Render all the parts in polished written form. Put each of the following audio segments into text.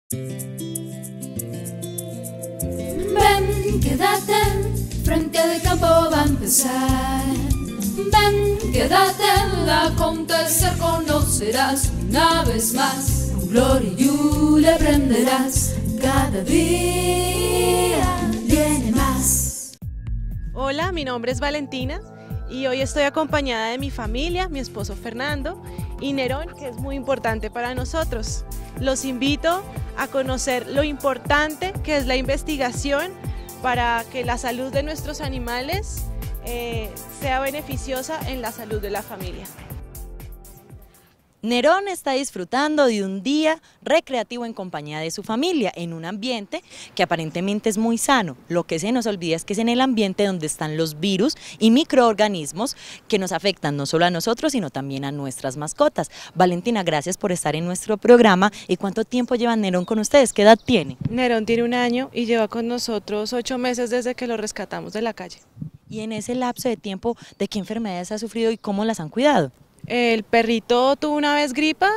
Ven, quédate, frente al campo va a empezar. Ven, quédate, al acontecer conocerás una vez más. Con Gloria y Julia aprenderás, cada día viene más. Hola, mi nombre es Valentina y hoy estoy acompañada de mi familia, mi esposo Fernando y Nerón, que es muy importante para nosotros. Los invito a conocer lo importante que es la investigación para que la salud de nuestros animales sea beneficiosa en la salud de la familia. Nerón está disfrutando de un día recreativo en compañía de su familia, en un ambiente que aparentemente es muy sano. Lo que se nos olvida es que es en el ambiente donde están los virus y microorganismos que nos afectan no solo a nosotros, sino también a nuestras mascotas. Valentina, gracias por estar en nuestro programa. ¿Y cuánto tiempo lleva Nerón con ustedes? ¿Qué edad tiene? Nerón tiene 1 año y lleva con nosotros 8 meses desde que lo rescatamos de la calle. Y en ese lapso de tiempo, ¿de qué enfermedades ha sufrido y cómo las han cuidado? El perrito tuvo una vez gripa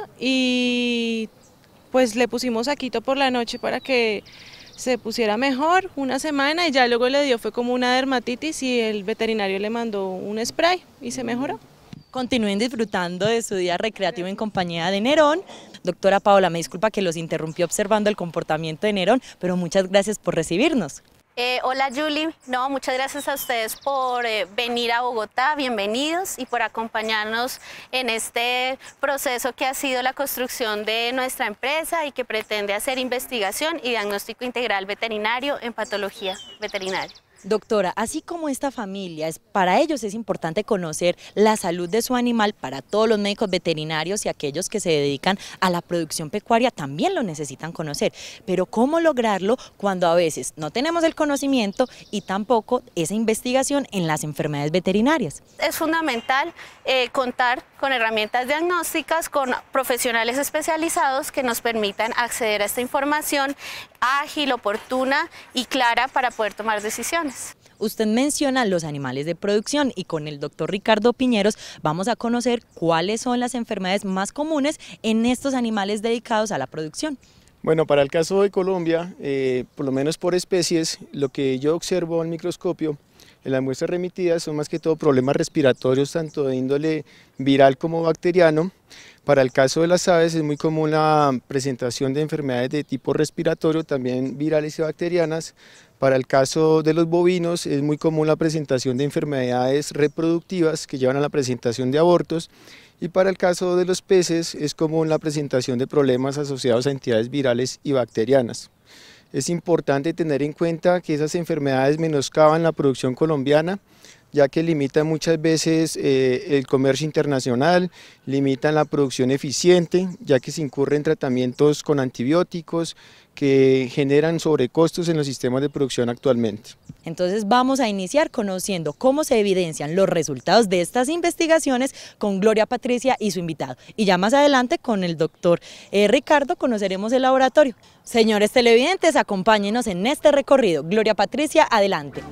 y pues le pusimos saquito por la noche para que se pusiera mejor 1 semana y ya luego le dio, fue como una dermatitis y el veterinario le mandó un spray y se mejoró. Continúen disfrutando de su día recreativo en compañía de Nerón. Doctora Paola, me disculpa que los interrumpí observando el comportamiento de Nerón, pero muchas gracias por recibirnos. Hola Julie, muchas gracias a ustedes por venir a Bogotá, bienvenidos y por acompañarnos en este proceso que ha sido la construcción de nuestra empresa y que pretende hacer investigación y diagnóstico integral veterinario en patología veterinaria. Doctora, así como esta familia, para ellos es importante conocer la salud de su animal, para todos los médicos veterinarios y aquellos que se dedican a la producción pecuaria también lo necesitan conocer, pero ¿cómo lograrlo cuando a veces no tenemos el conocimiento y tampoco esa investigación en las enfermedades veterinarias? Es fundamental contar con herramientas diagnósticas, con profesionales especializados que nos permitan acceder a esta información ágil, oportuna y clara para poder tomar decisiones. Usted menciona los animales de producción y con el doctor Ricardo Piñeros vamos a conocer cuáles son las enfermedades más comunes en estos animales dedicados a la producción. Bueno, para el caso de Colombia, por lo menos por especies, lo que yo observo al microscopio en las muestras remitidas son más que todo problemas respiratorios, tanto de índole viral como bacteriano. Para el caso de las aves es muy común la presentación de enfermedades de tipo respiratorio, también virales y bacterianas. Para el caso de los bovinos es muy común la presentación de enfermedades reproductivas que llevan a la presentación de abortos. Y para el caso de los peces es común la presentación de problemas asociados a entidades virales y bacterianas. Es importante tener en cuenta que esas enfermedades menoscaban la producción colombiana, ya que limitan muchas veces el comercio internacional, limitan la producción eficiente, ya que se incurre en tratamientos con antibióticos que generan sobrecostos en los sistemas de producción actualmente. Entonces vamos a iniciar conociendo cómo se evidencian los resultados de estas investigaciones con Gloria Patricia y su invitado. Y ya más adelante con el doctor Ricardo conoceremos el laboratorio. Señores televidentes, acompáñenos en este recorrido. Gloria Patricia, adelante.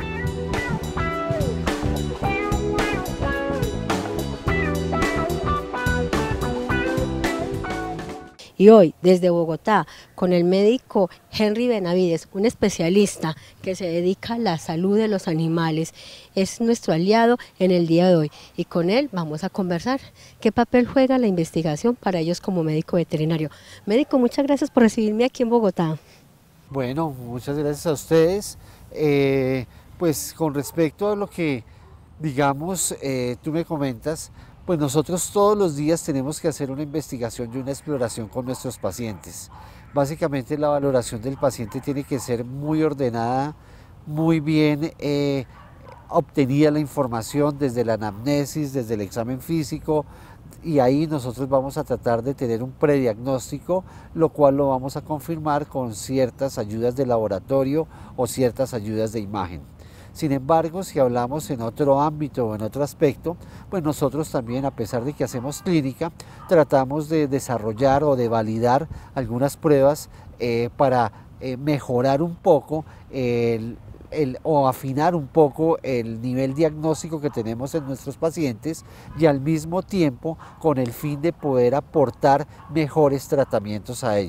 Y hoy, desde Bogotá, con el médico Henry Benavides, un especialista que se dedica a la salud de los animales, es nuestro aliado en el día de hoy. Y con él vamos a conversar qué papel juega la investigación para ellos como médico veterinario. Médico, muchas gracias por recibirme aquí en Bogotá. Bueno, muchas gracias a ustedes. Pues con respecto a lo que, digamos, tú me comentas, pues nosotros todos los días tenemos que hacer una investigación y una exploración con nuestros pacientes. Básicamente la valoración del paciente tiene que ser muy ordenada, muy bien obtenida la información desde la anamnesis, desde el examen físico, y ahí nosotros vamos a tratar de tener un prediagnóstico, lo cual lo vamos a confirmar con ciertas ayudas de laboratorio o ciertas ayudas de imagen. Sin embargo, si hablamos en otro ámbito o en otro aspecto, pues nosotros también, a pesar de que hacemos clínica, tratamos de desarrollar o de validar algunas pruebas para mejorar un poco o afinar un poco el nivel diagnóstico que tenemos en nuestros pacientes y al mismo tiempo con el fin de poder aportar mejores tratamientos a ellos.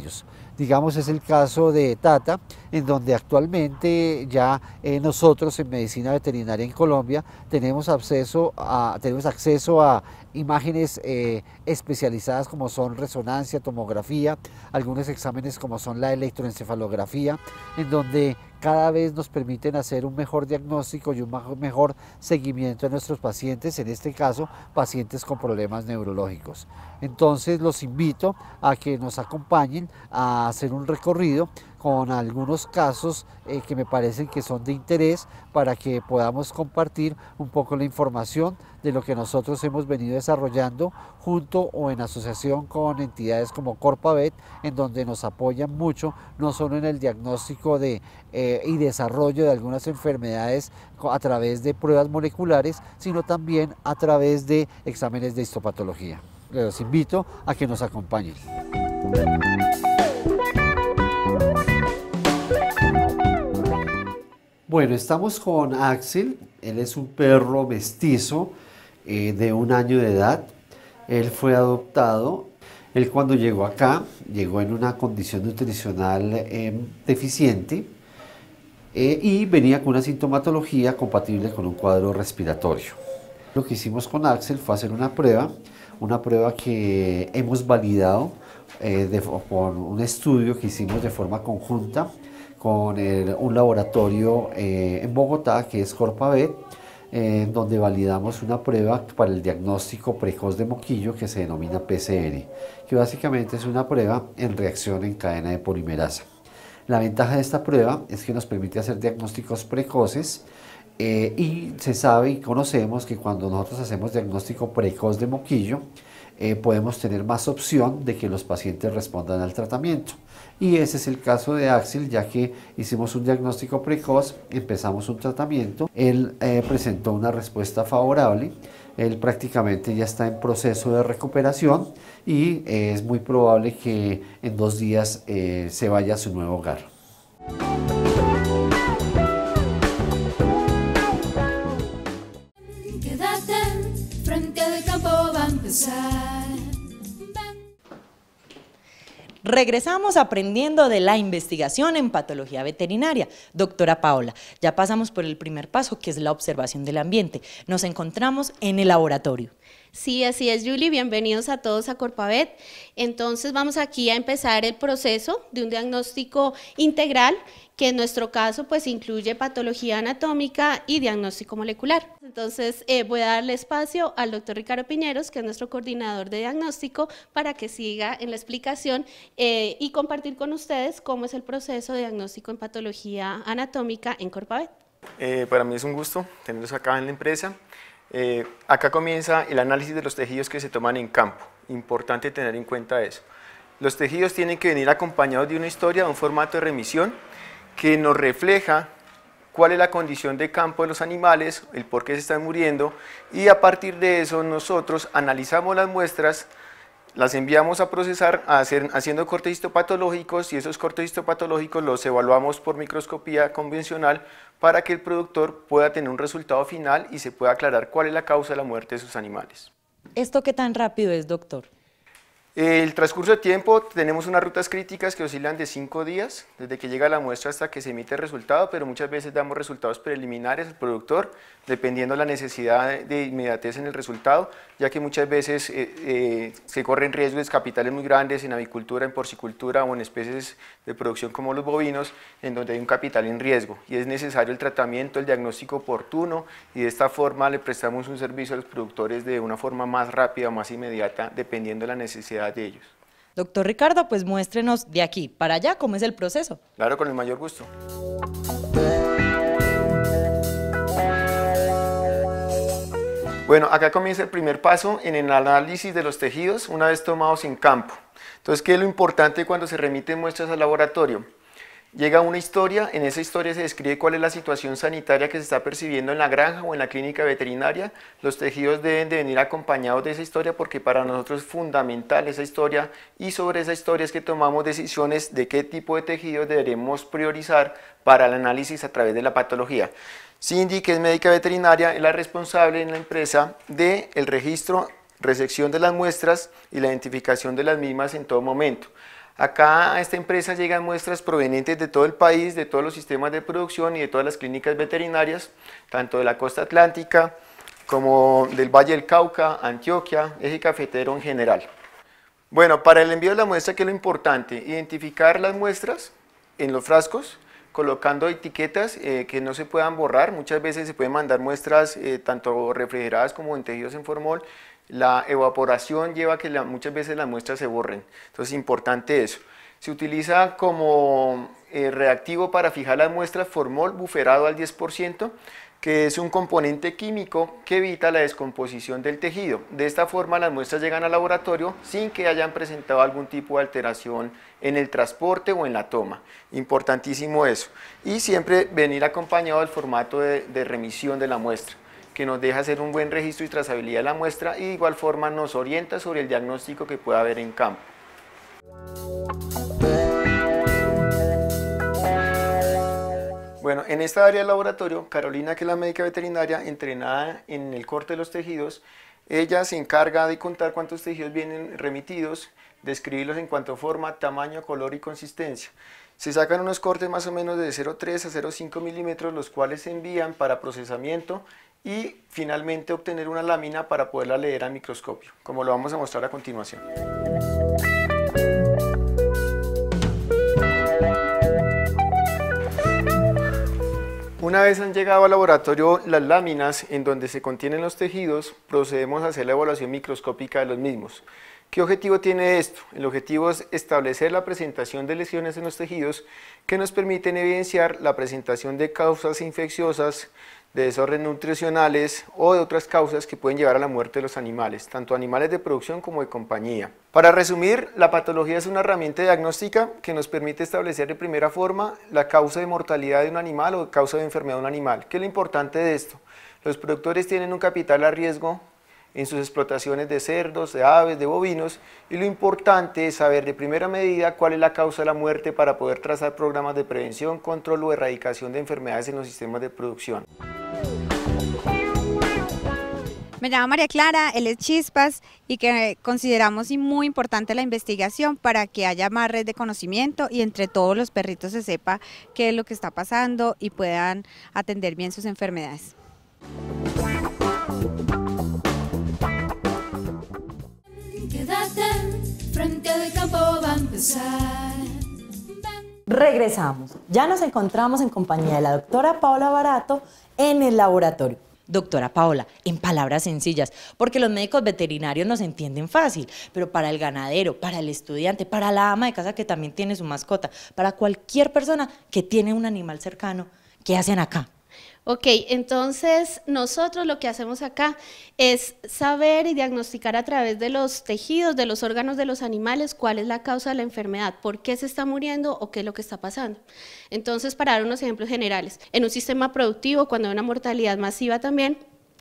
Digamos, es el caso de Tata, en donde actualmente ya nosotros en medicina veterinaria en Colombia tenemos acceso a imágenes especializadas como son resonancia, tomografía, algunos exámenes como son la electroencefalografía, en donde cada vez nos permiten hacer un mejor diagnóstico y un mejor seguimiento de nuestros pacientes, en este caso pacientes con problemas neurológicos. Entonces los invito a que nos acompañen a hacer un recorrido con algunos casos que me parecen que son de interés para que podamos compartir un poco la información de lo que nosotros hemos venido desarrollando junto o en asociación con entidades como Corpavet, en donde nos apoyan mucho, no solo en el diagnóstico y desarrollo de algunas enfermedades a través de pruebas moleculares, sino también a través de exámenes de histopatología. Les invito a que nos acompañen. Bueno, estamos con Axel, él es un perro mestizo de 1 año de edad. Él fue adoptado. Él cuando llegó acá, llegó en una condición nutricional deficiente y venía con una sintomatología compatible con un cuadro respiratorio. Lo que hicimos con Axel fue hacer una prueba que hemos validado por un estudio que hicimos de forma conjunta con un laboratorio en Bogotá que es Corpavet, donde validamos una prueba para el diagnóstico precoz de moquillo que se denomina PCR, que básicamente es una prueba en reacción en cadena de polimerasa. La ventaja de esta prueba es que nos permite hacer diagnósticos precoces y se sabe y conocemos que cuando nosotros hacemos diagnóstico precoz de moquillo, podemos tener más opción de que los pacientes respondan al tratamiento. Y ese es el caso de Axel, ya que hicimos un diagnóstico precoz, empezamos un tratamiento, él presentó una respuesta favorable, él prácticamente ya está en proceso de recuperación y es muy probable que en 2 días se vaya a su nuevo hogar. Quédate, frente al campo va a empezar. Regresamos aprendiendo de la investigación en patología veterinaria. Doctora Paola, ya pasamos por el primer paso, que es la observación del ambiente. Nos encontramos en el laboratorio. Sí, así es, Julie. Bienvenidos a todos a Corpavet. Entonces vamos aquí a empezar el proceso de un diagnóstico integral, que en nuestro caso pues incluye patología anatómica y diagnóstico molecular. Entonces voy a darle espacio al doctor Ricardo Piñeros, que es nuestro coordinador de diagnóstico, para que siga en la explicación y compartir con ustedes cómo es el proceso de diagnóstico en patología anatómica en Corpavet. Para mí es un gusto tenerlos acá en la empresa. Acá comienza el análisis de los tejidos que se toman en campo. Importante tener en cuenta eso. Los tejidos tienen que venir acompañados de una historia, de un formato de remisión que nos refleja cuál es la condición de campo de los animales, el por qué se están muriendo, y a partir de eso nosotros analizamos las muestras, las enviamos a procesar haciendo cortes histopatológicos, y esos cortes histopatológicos los evaluamos por microscopía convencional para que el productor pueda tener un resultado final y se pueda aclarar cuál es la causa de la muerte de sus animales. ¿Esto qué tan rápido es, doctor? El transcurso de tiempo, tenemos unas rutas críticas que oscilan de 5 días, desde que llega la muestra hasta que se emite el resultado, pero muchas veces damos resultados preliminares al productor, dependiendo de la necesidad de inmediatez en el resultado, ya que muchas veces se corren riesgos de capitales muy grandes en avicultura, en porcicultura o en especies de producción como los bovinos, en donde hay un capital en riesgo, y es necesario el tratamiento, el diagnóstico oportuno, y de esta forma le prestamos un servicio a los productores de una forma más rápida o más inmediata, dependiendo de la necesidad de ellos. Doctor Ricardo, pues muéstrenos de aquí para allá cómo es el proceso. Claro, con el mayor gusto. Bueno, acá comienza el primer paso en el análisis de los tejidos una vez tomados en campo. Entonces, ¿qué es lo importante cuando se remiten muestras al laboratorio? Llega una historia, en esa historia se describe cuál es la situación sanitaria que se está percibiendo en la granja o en la clínica veterinaria. Los tejidos deben de venir acompañados de esa historia porque para nosotros es fundamental esa historia, y sobre esa historia es que tomamos decisiones de qué tipo de tejidos deberemos priorizar para el análisis a través de la patología. Cindy, que es médica veterinaria, es la responsable en la empresa del registro, resección de las muestras y la identificación de las mismas en todo momento. Acá a esta empresa llegan muestras provenientes de todo el país, de todos los sistemas de producción y de todas las clínicas veterinarias, tanto de la costa atlántica como del Valle del Cauca, Antioquia, eje cafetero en general. Bueno, para el envío de la muestra, ¿qué es lo importante? Identificar las muestras en los frascos, colocando etiquetas que no se puedan borrar. Muchas veces se pueden mandar muestras tanto refrigeradas como en tejidos en formol. La evaporación lleva a que muchas veces las muestras se borren, entonces es importante eso. Se utiliza como reactivo para fijar las muestras formol buferado al 10%, que es un componente químico que evita la descomposición del tejido. De esta forma las muestras llegan al laboratorio sin que hayan presentado algún tipo de alteración en el transporte o en la toma. Importantísimo eso. Y siempre venir acompañado del formato de remisión de la muestra, que nos deja hacer un buen registro y trazabilidad de la muestra y de igual forma nos orienta sobre el diagnóstico que pueda haber en campo. Bueno, en esta área del laboratorio, Carolina, que es la médica veterinaria entrenada en el corte de los tejidos, ella se encarga de contar cuántos tejidos vienen remitidos, describirlos en cuanto a forma, tamaño, color y consistencia. Se sacan unos cortes más o menos de 0,3 a 0,5 milímetros, los cuales se envían para procesamiento y finalmente obtener una lámina para poderla leer al microscopio, como lo vamos a mostrar a continuación. Una vez han llegado al laboratorio las láminas en donde se contienen los tejidos, procedemos a hacer la evaluación microscópica de los mismos. ¿Qué objetivo tiene esto? El objetivo es establecer la presentación de lesiones en los tejidos que nos permiten evidenciar la presentación de causas infecciosas, de desórdenes nutricionales o de otras causas que pueden llevar a la muerte de los animales, tanto animales de producción como de compañía. Para resumir, la patología es una herramienta diagnóstica que nos permite establecer de primera forma la causa de mortalidad de un animal o causa de enfermedad de un animal. ¿Qué es lo importante de esto? Los productores tienen un capital a riesgo en sus explotaciones de cerdos, de aves, de bovinos, y lo importante es saber de primera medida cuál es la causa de la muerte para poder trazar programas de prevención, control o erradicación de enfermedades en los sistemas de producción. Me llamo María Clara, él es Chispas y que consideramos muy importante la investigación para que haya más red de conocimiento y entre todos los perritos se sepa qué es lo que está pasando y puedan atender bien sus enfermedades. Quédate, frente al campo va a empezar. Regresamos. Ya nos encontramos en compañía de la doctora Paola Barato en el laboratorio. Doctora Paola, en palabras sencillas, porque los médicos veterinarios nos entienden fácil, pero para el ganadero, para el estudiante, para la ama de casa que también tiene su mascota, para cualquier persona que tiene un animal cercano, ¿qué hacen acá? Ok, entonces nosotros lo que hacemos acá es saber y diagnosticar a través de los tejidos, de los órganos de los animales, cuál es la causa de la enfermedad, por qué se está muriendo o qué es lo que está pasando. Entonces, para dar unos ejemplos generales, en un sistema productivo, cuando hay una mortalidad masiva también,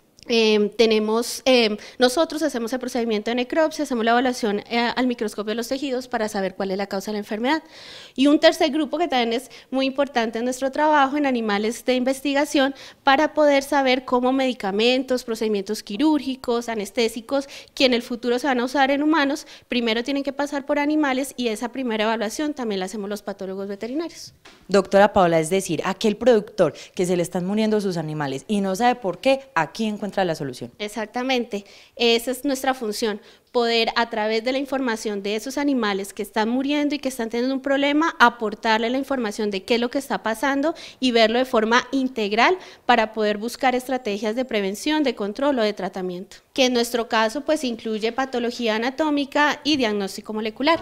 nosotros hacemos el procedimiento de necropsia, hacemos la evaluación al microscopio de los tejidos para saber cuál es la causa de la enfermedad. Y un tercer grupo que también es muy importante en nuestro trabajo en animales de investigación para poder saber cómo medicamentos, procedimientos quirúrgicos, anestésicos, que en el futuro se van a usar en humanos, primero tienen que pasar por animales y esa primera evaluación también la hacemos los patólogos veterinarios. Doctora Paola, es decir, aquel productor que se le están muriendo sus animales y no sabe por qué, aquí encuentra la solución. Exactamente, esa es nuestra función, poder a través de la información de esos animales que están muriendo y que están teniendo un problema, aportarle la información de qué es lo que está pasando y verlo de forma integral para poder buscar estrategias de prevención, de control o de tratamiento, que en nuestro caso pues incluye patología anatómica y diagnóstico molecular.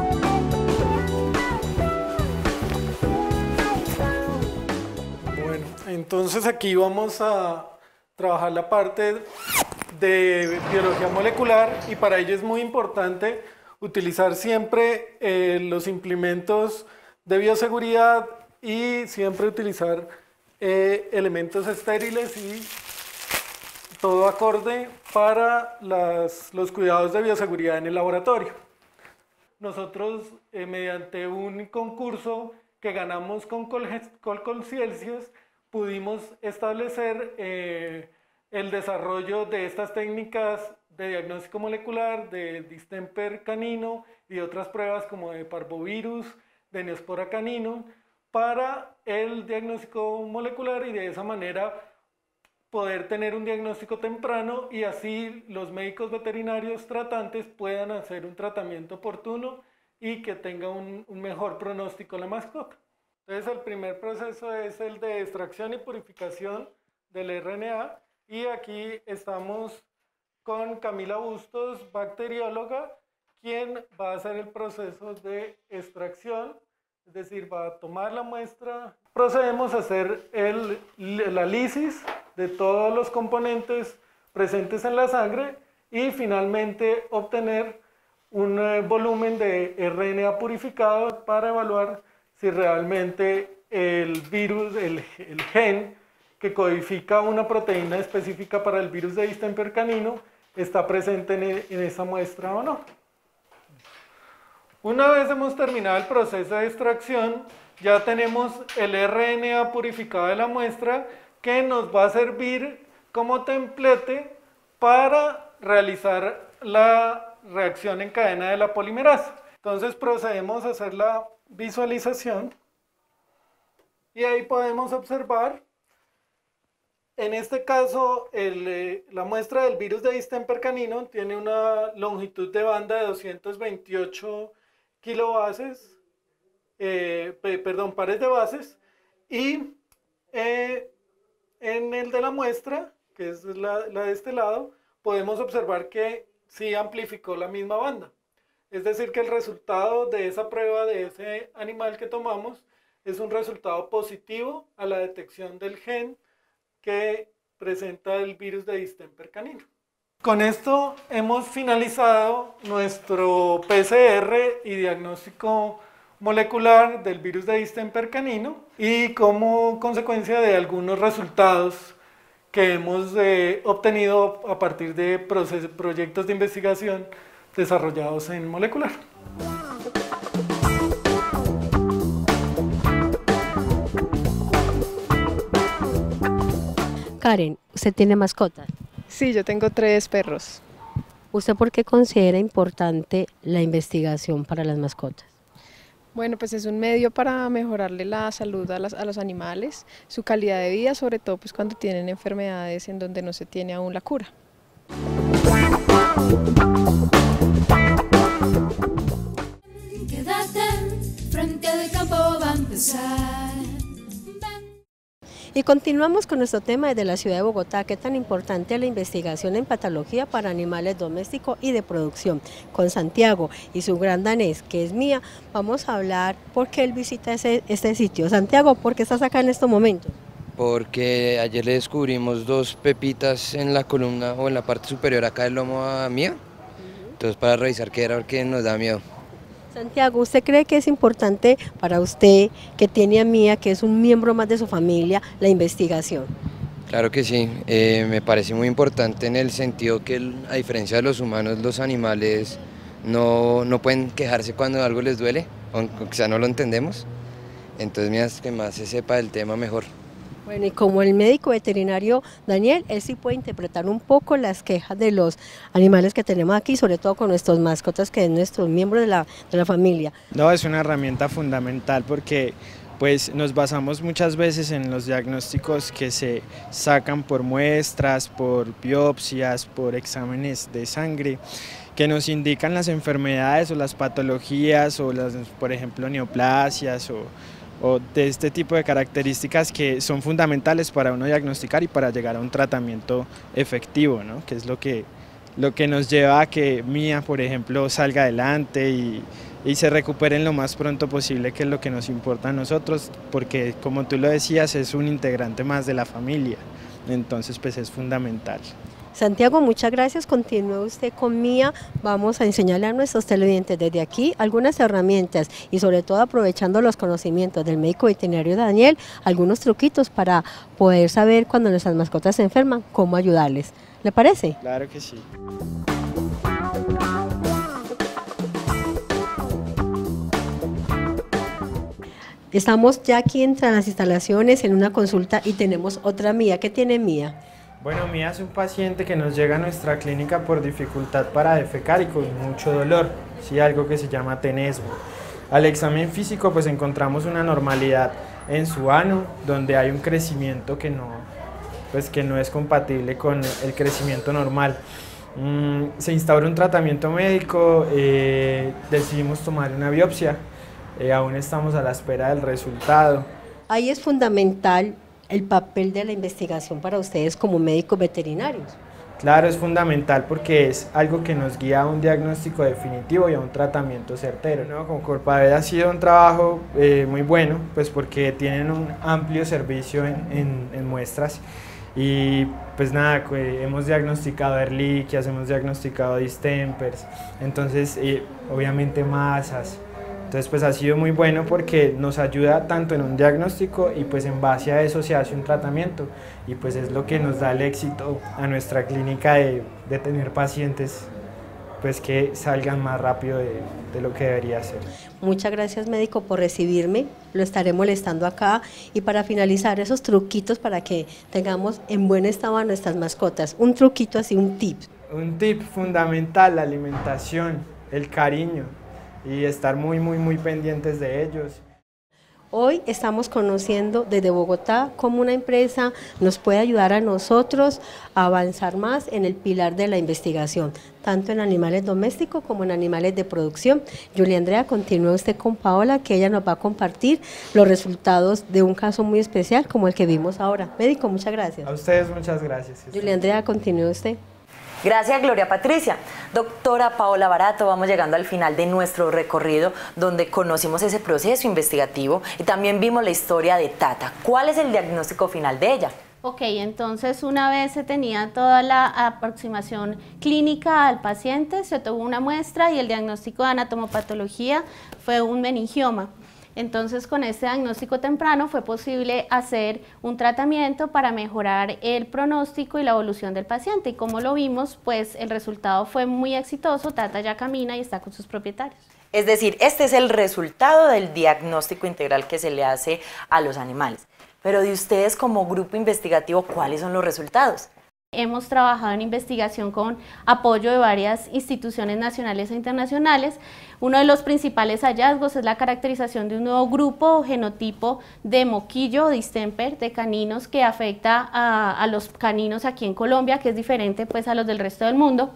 Bueno, entonces aquí vamos a trabajar la parte de biología molecular y para ello es muy importante utilizar siempre los implementos de bioseguridad y siempre utilizar elementos estériles y todo acorde para los cuidados de bioseguridad en el laboratorio. Nosotros mediante un concurso que ganamos con Colconsciencias pudimos establecer el desarrollo de estas técnicas de diagnóstico molecular, de distemper canino y otras pruebas como de parvovirus, de Neospora caninum, para el diagnóstico molecular y de esa manera poder tener un diagnóstico temprano y así los médicos veterinarios tratantes puedan hacer un tratamiento oportuno y que tenga un mejor pronóstico la mascota. Entonces el primer proceso es el de extracción y purificación del RNA y aquí estamos con Camila Bustos, bacterióloga, quien va a hacer el proceso de extracción, es decir, va a tomar la muestra. Procedemos a hacer la lisis de todos los componentes presentes en la sangre y finalmente obtener un volumen de RNA purificado para evaluar si realmente el virus, el gen que codifica una proteína específica para el virus de distemper canino está presente en esa muestra o no. Una vez hemos terminado el proceso de extracción, ya tenemos el RNA purificado de la muestra que nos va a servir como templete para realizar la reacción en cadena de la polimerasa. Entonces procedemos a hacer la visualización y ahí podemos observar, en este caso, la muestra del virus de distemper canino tiene una longitud de banda de 228 kilobases, pares de bases, y en el de la muestra, que es la de este lado, podemos observar que sí amplificó la misma banda. Es decir, que el resultado de esa prueba de ese animal que tomamos es un resultado positivo a la detección del gen que presenta el virus de distemper canino. Con esto hemos finalizado nuestro PCR y diagnóstico molecular del virus de distemper canino y como consecuencia de algunos resultados que hemos obtenido a partir de proyectos de investigación desarrollados en molecular. Karen, ¿usted tiene mascotas? Sí, yo tengo 3 perros. ¿Usted por qué considera importante la investigación para las mascotas? Bueno, pues es un medio para mejorarle la salud a los animales, su calidad de vida, sobre todo pues cuando tienen enfermedades en donde no se tiene aún la cura. Quédate, frente al campo va a empezar. Y continuamos con nuestro tema desde la ciudad de Bogotá, qué tan importante es la investigación en patología para animales domésticos y de producción. Con Santiago y su gran danés, que es Mía, vamos a hablar por qué él visita este sitio. Santiago, ¿por qué estás acá en estos momentos? Porque ayer le descubrimos 2 pepitas en la columna o en la parte superior acá del lomo a Mía, entonces para revisar qué era, porque nos da miedo. Santiago, ¿usted cree que es importante para usted, que tiene a Mía, que es un miembro más de su familia, la investigación? Claro que sí, me parece muy importante en el sentido que a diferencia de los humanos, los animales no pueden quejarse cuando algo les duele, aunque sea no lo entendemos, entonces mientras que más se sepa del tema mejor. Bueno, y como el médico veterinario Daniel, él sí puede interpretar un poco las quejas de los animales que tenemos aquí, sobre todo con nuestros mascotas, que es nuestro miembro de la familia. No, es una herramienta fundamental porque pues nos basamos muchas veces en los diagnósticos que se sacan por muestras, por biopsias, por exámenes de sangre, que nos indican las enfermedades o las patologías o las, por ejemplo, neoplasias o de este tipo de características que son fundamentales para uno diagnosticar y para llegar a un tratamiento efectivo, ¿no? Que es lo que nos lleva a que Mía, por ejemplo, salga adelante y se recupere en lo más pronto posible, que es lo que nos importa a nosotros, porque como tú lo decías, es un integrante más de la familia, entonces pues es fundamental. Santiago, muchas gracias. Continúe usted con Mía. Vamos a enseñarle a nuestros televidentes desde aquí algunas herramientas y sobre todo aprovechando los conocimientos del médico veterinario Daniel, algunos truquitos para poder saber cuando nuestras mascotas se enferman, cómo ayudarles. ¿Le parece? Claro que sí. Estamos ya aquí entre las instalaciones en una consulta y tenemos otra Mía. ¿Qué tiene Mía? Bueno, Mía es un paciente que nos llega a nuestra clínica por dificultad para defecar y con mucho dolor, sí, algo que se llama tenesmo. Al examen físico pues encontramos una normalidad en su ano, donde hay un crecimiento que no es compatible con el crecimiento normal. Se instaura un tratamiento médico, decidimos tomar una biopsia, aún estamos a la espera del resultado. Ahí es fundamental el papel de la investigación para ustedes como médicos veterinarios. Claro, es fundamental porque es algo que nos guía a un diagnóstico definitivo y a un tratamiento certero, ¿no? Con Corpaveda ha sido un trabajo muy bueno, pues porque tienen un amplio servicio en muestras y pues nada, hemos diagnosticado erliquias, hemos diagnosticado distempers, entonces obviamente masas. Entonces pues ha sido muy bueno porque nos ayuda tanto en un diagnóstico y pues en base a eso se hace un tratamiento y pues es lo que nos da el éxito a nuestra clínica de tener pacientes pues que salgan más rápido de lo que debería ser. Muchas gracias, médico, por recibirme, lo estaré molestando acá y para finalizar esos truquitos para que tengamos en buen estado a nuestras mascotas, un truquito así, un tip. Un tip fundamental, la alimentación, el cariño y estar muy pendientes de ellos. Hoy estamos conociendo desde Bogotá cómo una empresa nos puede ayudar a nosotros a avanzar más en el pilar de la investigación, tanto en animales domésticos como en animales de producción. Julia Andrea, continúe usted con Paola, que ella nos va a compartir los resultados de un caso muy especial como el que vimos ahora. Médico, muchas gracias. A ustedes muchas gracias. Julia Andrea, continúe usted. Gracias, Gloria Patricia. Doctora Paola Barato, vamos llegando al final de nuestro recorrido donde conocimos ese proceso investigativo y también vimos la historia de Tata. ¿Cuál es el diagnóstico final de ella? Ok, entonces una vez se tenía toda la aproximación clínica al paciente, se tuvo una muestra y el diagnóstico de anatomopatología fue un meningioma. Entonces, con este diagnóstico temprano fue posible hacer un tratamiento para mejorar el pronóstico y la evolución del paciente. Y como lo vimos, pues el resultado fue muy exitoso. Tata ya camina y está con sus propietarios. Es decir, este es el resultado del diagnóstico integral que se le hace a los animales. Pero de ustedes como grupo investigativo, ¿cuáles son los resultados? Hemos trabajado en investigación con apoyo de varias instituciones nacionales e internacionales. Uno de los principales hallazgos es la caracterización de un nuevo grupo o genotipo de moquillo o distemper de caninos que afecta a los caninos aquí en Colombia, que es diferente pues a los del resto del mundo.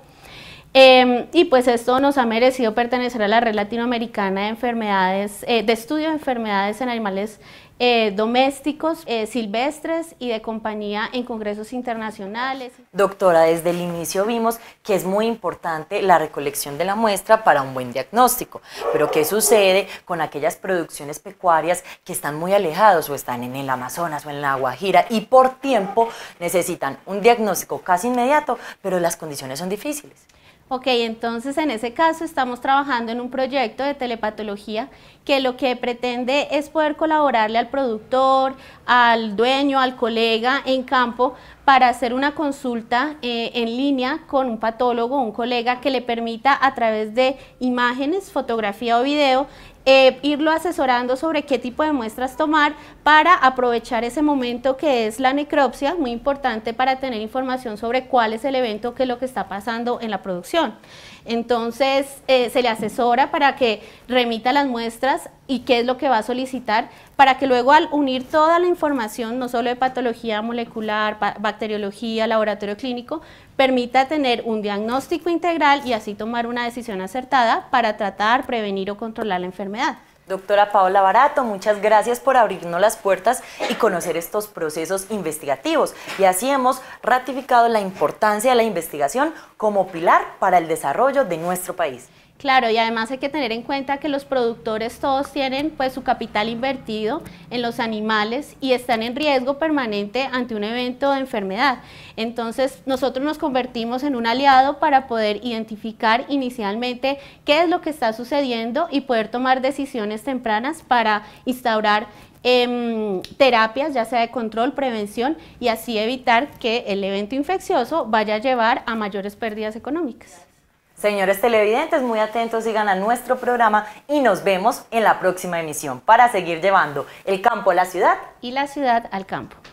Y pues esto nos ha merecido pertenecer a la red latinoamericana de enfermedades, de estudio de enfermedades en animales domésticos, silvestres y de compañía en congresos internacionales. Doctora, desde el inicio vimos que es muy importante la recolección de la muestra para un buen diagnóstico, pero ¿qué sucede con aquellas producciones pecuarias que están muy alejados o están en el Amazonas o en la Guajira y por tiempo necesitan un diagnóstico casi inmediato, pero las condiciones son difíciles? Ok, entonces en ese caso estamos trabajando en un proyecto de telepatología que lo que pretende es poder colaborarle al productor, al dueño, al colega en campo para hacer una consulta en línea con un patólogo, un colega que le permita a través de imágenes, fotografía o video irlo asesorando sobre qué tipo de muestras tomar para aprovechar ese momento que es la necropsia, muy importante para tener información sobre cuál es el evento, qué es lo que está pasando en la producción. Entonces se le asesora para que remita las muestras y qué es lo que va a solicitar, para que luego al unir toda la información, no solo de patología molecular, bacteriología, laboratorio clínico, permita tener un diagnóstico integral y así tomar una decisión acertada para tratar, prevenir o controlar la enfermedad. Doctora Paola Barato, muchas gracias por abrirnos las puertas y conocer estos procesos investigativos. Y así hemos ratificado la importancia de la investigación como pilar para el desarrollo de nuestro país. Claro, y además hay que tener en cuenta que los productores todos tienen pues su capital invertido en los animales y están en riesgo permanente ante un evento de enfermedad. Entonces nosotros nos convertimos en un aliado para poder identificar inicialmente qué es lo que está sucediendo y poder tomar decisiones tempranas para instaurar terapias, ya sea de control, prevención, y así evitar que el evento infeccioso vaya a llevar a mayores pérdidas económicas. Señores televidentes, muy atentos, sigan a nuestro programa y nos vemos en la próxima emisión para seguir llevando el campo a la ciudad y la ciudad al campo.